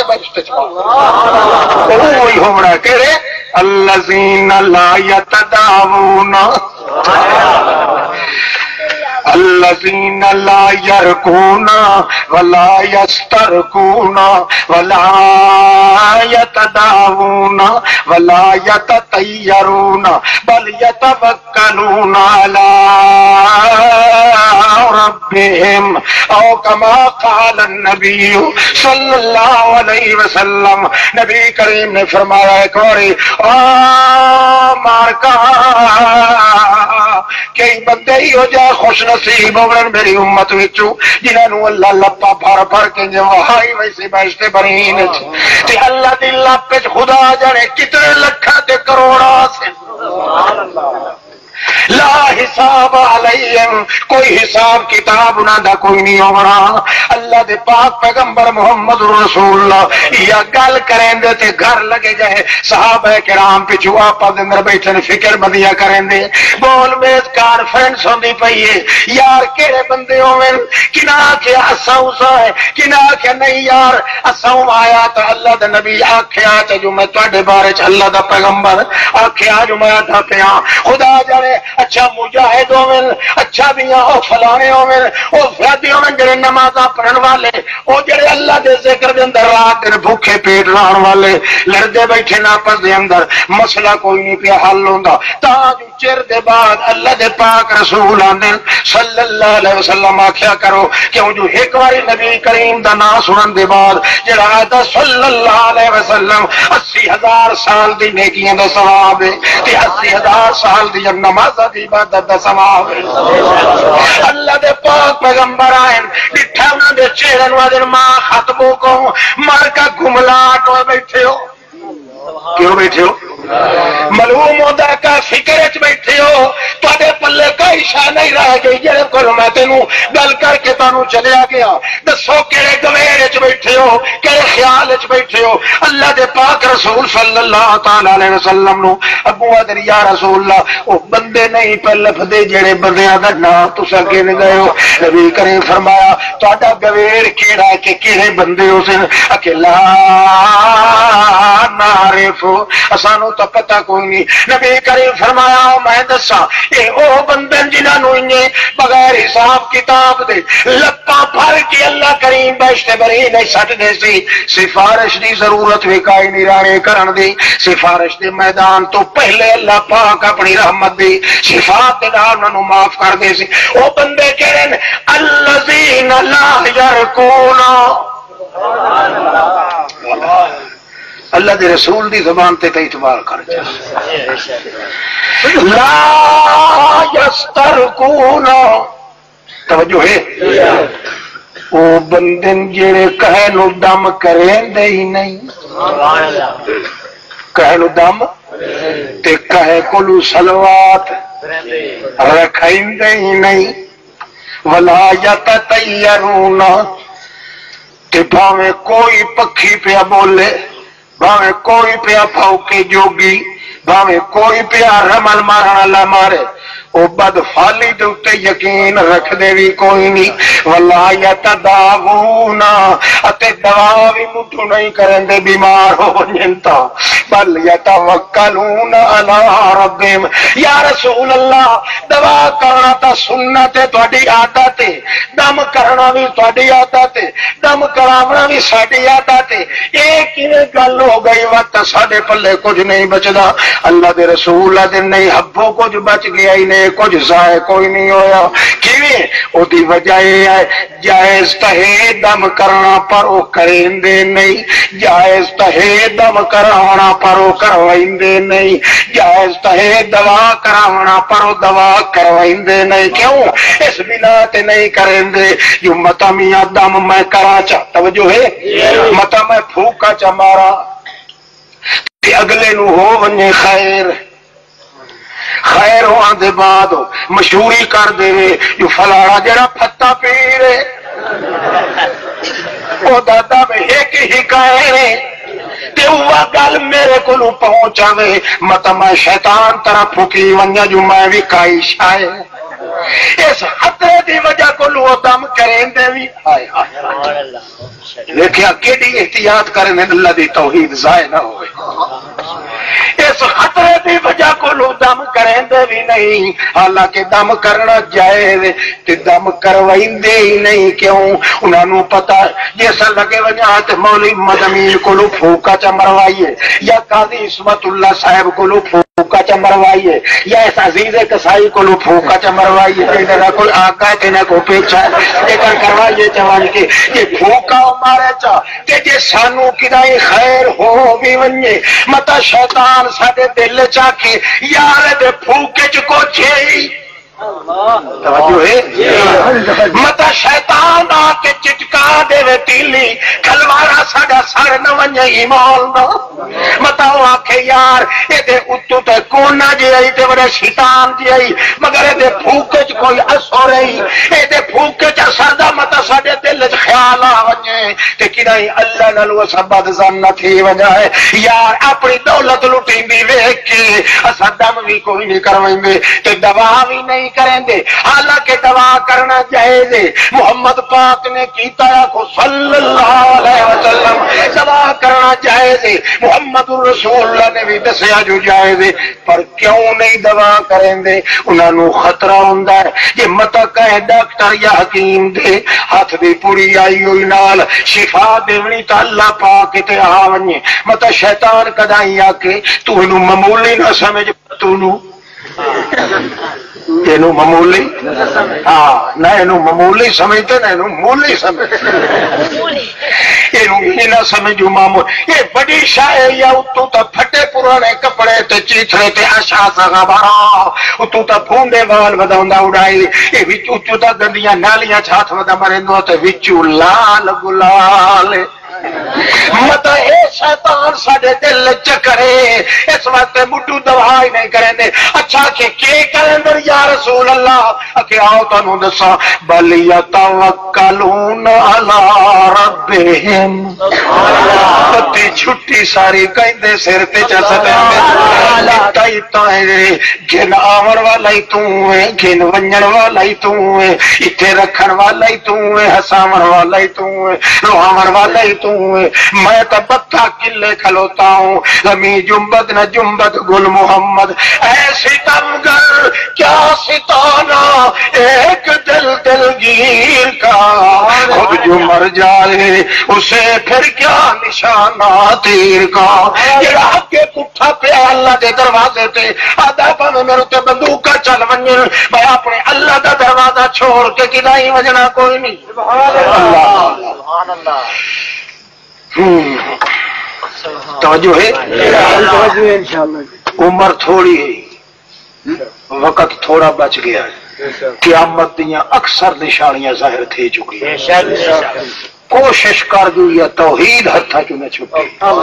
بہشت وہی ہونا کہڑے الذین لا یتداوون الذین لا یرکون ولا یسترکون ولا یتداوون ولا یتطیرون بل یتوکلون علی ربهم او کما قال النبی صلی اللہ علیہ وسلم نبی کریم نے فرمایا ایک باری مارکا کئی بندے ہی ہو جائے خوش نصیب ہوگن میری امت وچوں جنہوں اللہ لپا بھر بھر کے وہائی ویسے بہشت برین تے اللہ دی لپ خدا جانے کتنے لکھا تے کروڑا سے لا حساب علیہم کوئی حساب کتاب انہاں دا کوئی نہیں ہونا اللہ دے پاک پیغمبر محمد رسول اللہ یا گل کریں دے تے گھر لگے جائے صحابہ کرام پچھو آپا دے اندر بیٹھے فکر بندیاں کریں دے بول میز کانفرنس ہوندی پئی ہے یار کیڑے بندے ہوئے کنا کے اساں ہے کنا کے نہیں یار اساں آیا تو اللہ دے نبی آکھیا تے جو میں تواڈے بارے چ اللہ دا پیغمبر آکھیا جو میں آکھا پیا خدا جانے اچھا مجاہد ہوئن اچھا دیاں او فلانے ہوئن او فرادی ہوئن جڑے نمازاں پڑھن والے او جڑے اللہ دے ذکر دے اندر رات دن بھوکے پیٹ رہن والے لڑدے بیٹھے ناپس دے اندر مسئلہ کوئی نہیں پیا حل ہوندا تاں جو چر دے بعد اللہ دے پاک رسول آندے صلی اللہ علیہ وسلم آکھیا کرو کیوں جو ایک واری نبی کریم دا نام سنن دے بعد جڑا آتا صلی اللہ علیہ وسلم 80,000 سال دی نیکیاں دا ثواب ہے تے 80,000 سال دی نماز دی عبادت دا ثواب ہے اللہ دے پاک پیغمبر آئیں ڈٹھا انہاں دے چہرے نوں دے ماں ختمو کو مار کا گملاٹ ہوئے بیٹھے ہو کیوں بیٹھے ہو معلوم ہوتا کا فکر چ بیٹھے ہو تے پلے کوئی شاہ نہیں رہ گئی جہے کو میں تینوں گل کر کے تانوں چلیا گیا دسو کہڑے گویر چ بیٹھے ہو کہڑے خیال چ بیٹھے ہو اللہ دے پاک رسول صلی اللہ تعالی علیہ وسلم نو ابو ادر یا رسول اللہ وہ بندے نہیں پہ لفظ جہے بندیاں دا نام تساں گن گئے ہو نبی کریم فرمایا تہاڈا گویر کیڑا ہے کہ کہڑے بندے ہو سن اکیلا نعرف اسانو تو پتہ کوئی نہیں نبی کریم فرمایا میں دساں اے او بندے جنہاں انہیں بغیر حساب کتاب دے لپا بھر کے اللہ کریم بہشت بری نہیں سٹ دے سی سفارش دی ضرورت بھی کائی نہیں رانے کرن دی سفارش دے میدان تو پہلے اللہ پاک اپنی رحمت دی شفاعت دے نال انہاں نوں معاف کر دے سی او بندے کہڑے نے الذین لا یرکون اللہ دے رسول دی زبان تے اعتبار کر جا لا یسترکون توجہ ہے او بندن جڑے کہے نو دم کریں دے ہی نہیں کہے نو دم تے کہے کلو صلوات رکھیں دے ہی نہیں ولا یتطیرون تے بھاویں کوئی پکھی پیا بولے بھاویں کوئی پیا پھوکے جوگی بھاویں کوئی پیا رمل مارن اللہ مارے او بد فالی دے اتے یقین رکھ دے بھی کوئی نہیں ولا یتداوون اتے دوا بھی مٹھو نہیں کریں دے بیمار ہو جنتا بل یتوکلون علی ربہم یا رسول اللہ دوا کرنا تا سنت ہے تہاڈی عادت ہے دم کرنا بھی تہاڈی عادت ہے دم کراونا بھی ساڈی عادت ہے اے کیویں گل ہو گئی وقت ساڈے پلے کچھ نہیں بچدا اللہ دے رسول دے نہیں حبوں کچھ بچ گیا ہی نہیں کچھ ضائع کوئی نہیں ہویا کیویں او دی وجہ یہ ہے جائز تہے دم کرنا پر او کریں دے نہیں جائز تہے دم کراونا پر او کروائیں دے نہیں جائز تہے دوا کراونا پر او دوا کروائیں دے نہیں کیوں اس بنا تے نہیں کریں دے جو متا میاں دم میں کرا چا توجہ ہے متا میں پھوکا چا مارا تے اگلے نو ہو ونجے خیر خیر ہو آن دے بعد مشہوری کر دے جو فلانا جڑا پھتا پیرے او دادا میں ایک ہی کہے تے ہوا گل میرے کو پہنچا وے مت میں شیطان طرح پھکی ونجا جو میں بھی کائی شائے اس خطرے دی وجہ کو لو دم کریں دے بھی ہائے دیکھیا کیڑی احتیاط کریں اللہ دی توحید ضائع نہ ہوئے اس خطرے دی وجہ کو لو دم کریں دے بھی نہیں حالانکہ دم کرنا جائز تے دم کروائندے ہی نہیں کیوں انہاں نوں پتہ جیسا لگے وجہ تے مولوی مدمین کو لو پھوکا چا مروائیے یا قاضی عصمت اللہ صاحب کو لو پھوکا چا مروائیے یا اس عزیز کسائی کو لو پھوکا چا مروائیے نہ کوئی آقا ہے نہ کوئی پیچھا ہے لیکن کروائیے چوان کے یہ پھوکا مارے چا کہ جے سانو کدائی خیر ہو بھی ونجے متا شیطان ساڈے دل چا کے یار دے پھوکے چ کو چھئی توجہ ہے متا شیطان آ کے چٹکا دے وے تیلی کھلوارا ساڈا سر نہ ونجے ایمان دا متا او آکھے یار اے دے اتو تے کونا جی آئی تے بڑے شیطان جی آئی مگر اے دے پھوکے چ کوئی اثر رہی اے دے پھوکے چ اثر دا متا ساڈے دل چ خیال آ ونجے تے کدائی اللہ نال اسا بد زن نہ تھی وجہ ہے یار اپنی دولت لٹیندی ویکھ کے اسا دم بھی کوئی نہیں کروائندے تے دوا بھی نہیں کریں دے حالانکہ دعا کرنا جائز ہے محمد پاک نے کیتا کو صلی اللہ علیہ وسلم دعا کرنا جائز ہے محمد رسول اللہ نے بھی دسیا جو جائز ہے پر کیوں نہیں دعا کریں دے انہاں نو خطرہ ہوندا ہے یہ متا کہے ڈاکٹر یا حکیم دے ہاتھ دی پوری آئی ہوئی نال شفا دیونی تا اللہ پاک تے آ ونجے متا شیطان کدائی آ کے تو انہوں معمولی نہ سمجھ تو انہوں اینو معمولی ہاں نہ اینو معمولی سمجھتے نہ اینو مولی سمجھتے اینو ہی نہ سمجھو معمول یہ بڑی شاہ یا اتو تا پھٹے پرانے کپڑے تے چیتھرے تے آشا سغبارا اتو تا پھونڈے وال وداؤندا اڑائی یہ وچ اتو تا گندیاں نالیاں چھات ودا مرندو تے وچو لال گلال مت اے شیطان ساڈے دل چکرے اس وقت مڈو دوائی نہیں کریں دے اچھا کہ کریں دے یا رسول اللہ کہ آؤ تانوں دساں بل یتوکلون علی ربہم پتی چھٹی ساری کہندے سر تے چا سٹندے تائی تائیں گن آون والا ہی تو ہے گن ونجن والا ہی تو ہے ایتھے رکھن والا ہی تو ہے ہساون والا ہی تو ہے روہاون والا ہی تو میں تو بتا کلے کھلوتا ہوں لمی جنبت نہ جنبت گل محمد اے ستمگر کیا ستانا ایک دل دلگیر کا خود جو مر جائے اسے پھر کیا نشانہ تیر کا یہ راہ کے پٹھا پہ اللہ دے دروازے تے آدھا پا میں میرے تے بندوق کا چل ونجن میں اپنے اللہ دا دروازہ چھوڑ کے کدائی وجنا کوئی نہیں سبحان اللہ توجہ ہے عمر تھوڑی ہے وقت تھوڑا بچ گیا ہے قیامت دیاں اکثر نشانیاں ظاہر تھی چکی ہیں کوشش کر دو یا توحید ہتھا کیوں نہ چھپے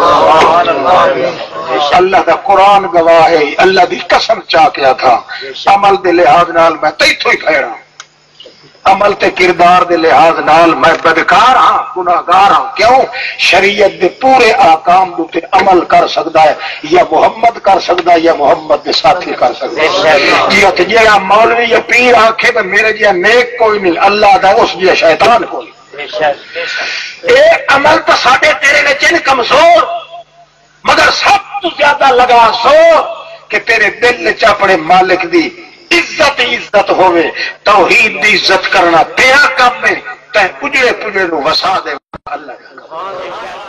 اللہ کا قرآن گواہ ہے اللہ دی قسم چاہ کیا تھا عمل دے لحاظ نال میں تیتھو ہی پھیڑا عمل تے کردار دے لحاظ نال میں بدکار ہاں گناہگار ہاں کیوں شریعت دے پورے احکام تے عمل کر سکتا ہے یا محمد کر سکتا ہے یا محمد دے ساتھی کر سکتا ہے جی جیڑا مولوی یا پیر آکھے تو میرے جیا نیک کوئی نہیں اللہ دا اس جیا شیطان کوئی اے عمل تو ساڈے تیرے نے چن کمزور مگر سب تو زیادہ لگا سو کہ تیرے دل چ اپنے مالک دی عزت ہوئے توحید دی عزت کرنا تیرا کام میں تے پجڑے پجڑے نو وسا دے اللہ